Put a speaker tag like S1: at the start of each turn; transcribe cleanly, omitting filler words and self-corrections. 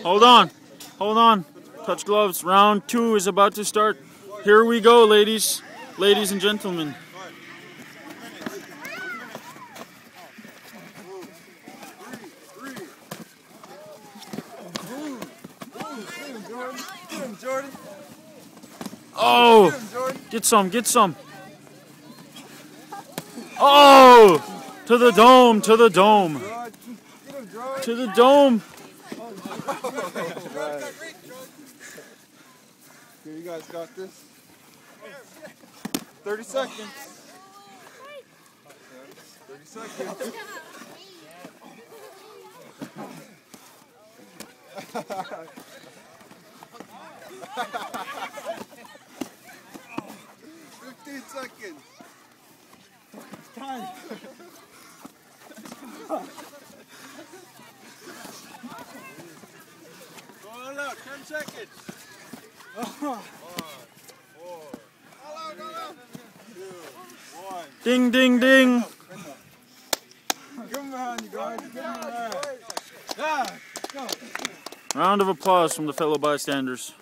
S1: Hold on. Hold on. Touch gloves. Round 2 is about to start. Here we go, ladies. Ladies and gentlemen. Oh! Get some, get some. Oh! To the dome, to the dome. To the dome.
S2: Okay, you guys got this. 30 seconds. 30 seconds. Seconds. Time. Go out, 10 seconds. 5, 4, 3, 2, 1.
S1: Ding, ding, ding.
S2: Come on, you guys. Come on. Yeah, go.
S1: Round of applause from the fellow bystanders.